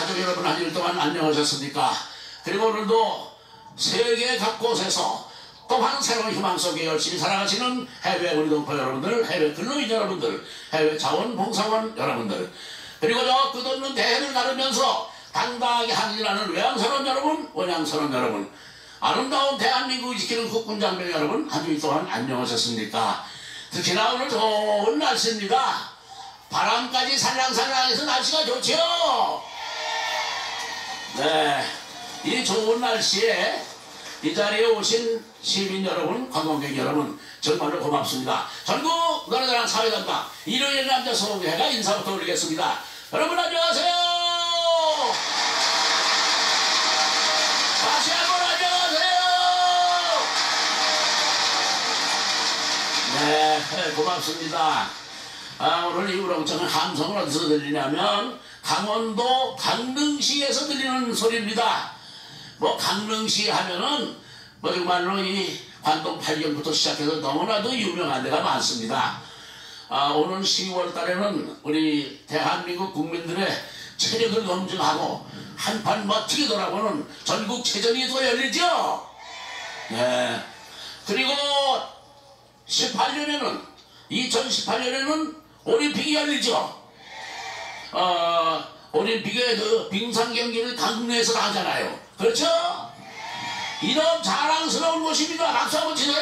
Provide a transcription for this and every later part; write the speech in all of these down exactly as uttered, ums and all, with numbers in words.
가족 여러분 한 일 동안 안녕하셨습니까? 그리고 오늘도 세계 각곳에서 또한 새로운 희망 속에 열심히 살아가시는 해외 우리 동포 여러분들, 해외 근로인 여러분들, 해외 자원봉사원 여러분들, 그리고 저 끝없는 대해를 나르면서 당당하게 항일하는 외양선원 여러분, 원양선원 여러분, 아름다운 대한민국을 지키는 국군장병 여러분, 한 주일 동안 안녕하셨습니까? 특히나 오늘 좋은 날씨입니다. 바람까지 살랑살랑해서 날씨가 좋죠? 네, 이 좋은 날씨에 이 자리에 오신 시민 여러분, 관광객 여러분 정말로 고맙습니다. 전국 노래자랑 사회단장 일요일 남자 소개회가 인사부터 올리겠습니다. 여러분 안녕하세요. 다시 한번 안녕하세요. 네, 고맙습니다. 아, 오늘 이 우렁찬 함성은 어디서 들리냐면 강원도 강릉시에서 들리는 소리입니다. 뭐 강릉시 하면은 뭐 정말로 이 관동 팔경부터 시작해서 너무나도 유명한 데가 많습니다. 아, 오늘 시월 달에는 우리 대한민국 국민들의 체력을 검증하고 한판 멋지게 돌아보는 전국체전이 또 열리죠. 네. 그리고 십팔 년에는 이천십팔 년에는 올림픽이 열리죠. 어, 올림픽의 그 빙상 경기를 강릉에서 하잖아요. 그렇죠? 이런 자랑스러운 곳입니다. 박수 한번 치세요.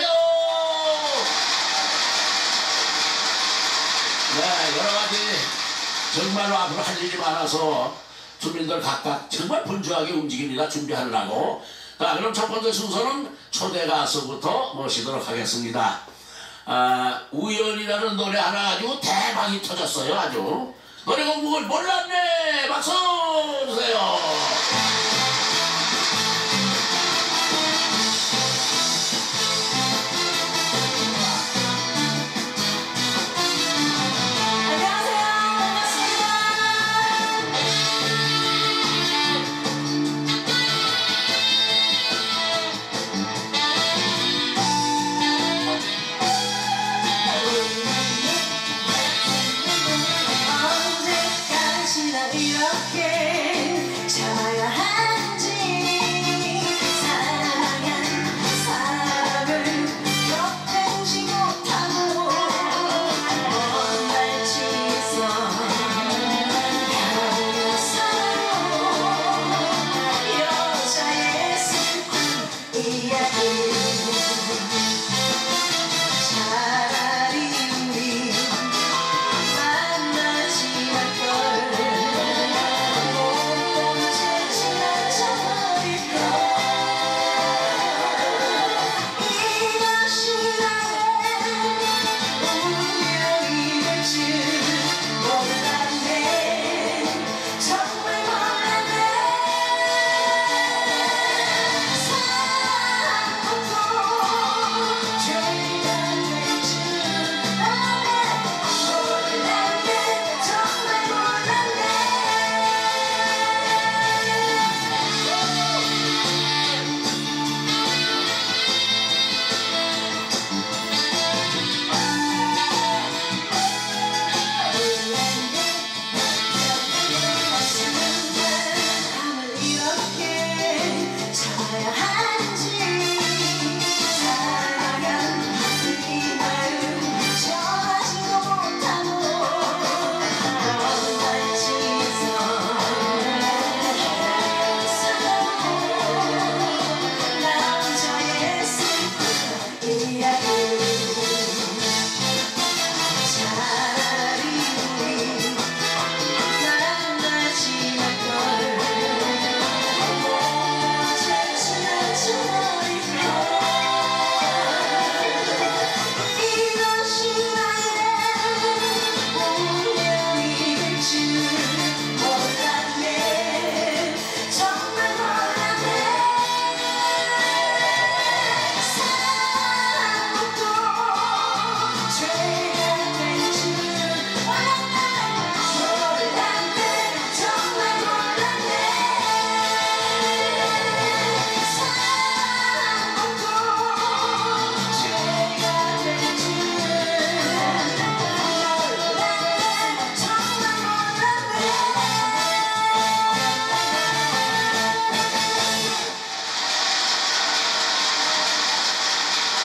네, 여러 가지 정말로 앞으로 할 일이 많아서 주민들 각각 정말 분주하게 움직입니다. 준비하려고. 자, 그럼 첫 번째 순서는 초대 가수부터 모시도록 하겠습니다. 아, 우연이라는 노래 하나 가지고 대박이 터졌어요. 아주 노래 공부를 몰랐네. 박수 주세요.